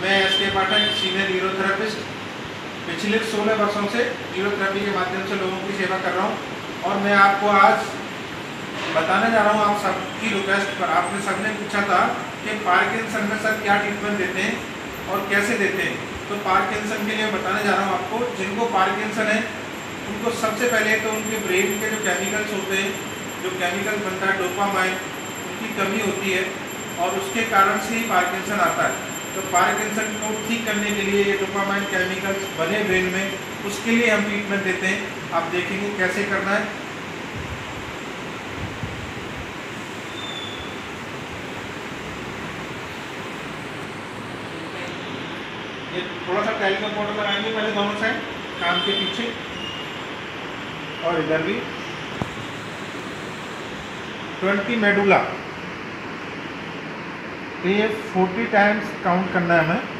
मैं एस.के. पाठक, senior neurotherapist, पिछले 16 वर्षों से न्यूरोथेरेपी के माध्यम से लोगों की सेवा कर रहा हूं। और मैं आपको आज बताने जा रहा हूं, आप सबकी रिक्वेस्ट पर आपने सबने पूछा था कि पार्किंसन में सर क्या ट्रीटमेंट देते हैं और कैसे देते हैं। तो पार्किंसन के लिए बताने जा रहा हूं आपको। जिनको पार्किंसन है उनको सबसे पहले तो उनके ब्रेन के जो केमिकल्स होते हैं, जो केमिकल बनता है डोपामाइन, उनकी कमी होती है और उसके कारण से ही पार्किंसन आता है। तो पार्किंसन को ठीक करने के लिए ये डोपामाइन केमिकल्स बने ब्रेन में, उसके लिए हम ट्रीटमेंट देते हैं। आप देखेंगे कैसे करना है। ये थोड़ा सा टेलीकॉम पाउडर लगाएंगे पहले दोनों साइड, कान के पीछे और इधर भी। 20 मेडुला, तो ये 40 टाइम्स काउंट करना है हमें।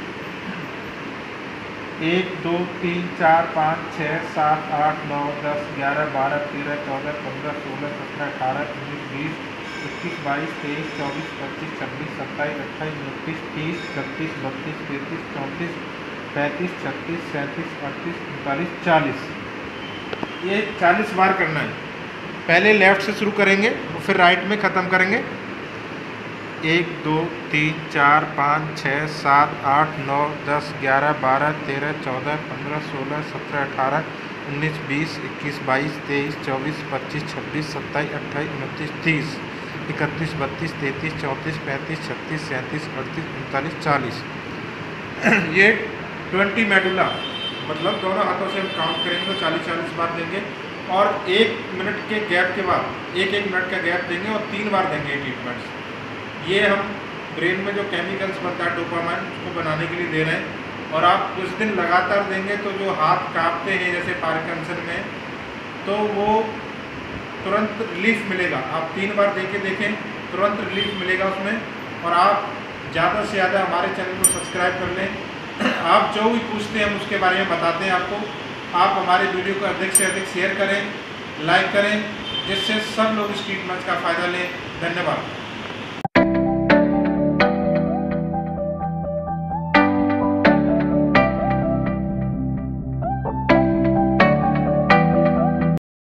1 2 3 4 5 6 7 8 9 10 11 12 13 14 15 16 17 18 19 20 21 22 23 24 25 26 27 28 29 30 31 32 33 34 35 36 37 38 39 40। ये 40 बार करना है। पहले लेफ़्ट से शुरू करेंगे और फिर राइट में ख़त्म करेंगे। 1 2 3 4 5 6 7 8 9 10 11 12 13 14 15 16 17 18 19 20 21 22 23 24 25 26 27 28 29 30 31 32 33 34 35 36 37 38 39 40। ये 20 मेडुला, मतलब दोनों हाथों से हम काउंट करेंगे तो 40-40 बार देंगे और 1 मिनट के गैप के बाद 1-1 मिनट का गैप देंगे और 3 बार देंगे ट्रीटमेंट्स। ये हम ब्रेन में जो केमिकल्स बनता है डोपामाइन, उसको बनाने के लिए दे रहे हैं। और आप कुछ दिन लगातार देंगे तो जो हाथ कांपते हैं जैसे पार्किंसन में, तो वो तुरंत रिलीफ मिलेगा। आप 3 बार दे के देखें, तुरंत रिलीफ मिलेगा उसमें। और आप ज़्यादा से ज़्यादा हमारे चैनल को सब्सक्राइब कर लें। आप जो भी पूछते हैं हम उसके बारे में बताते हैं आपको। आप हमारे वीडियो को अधिक से अधिक शेयर करें, लाइक करें, जिससे सब लोग इस ट्रीटमेंट का फ़ायदा लें। धन्यवाद।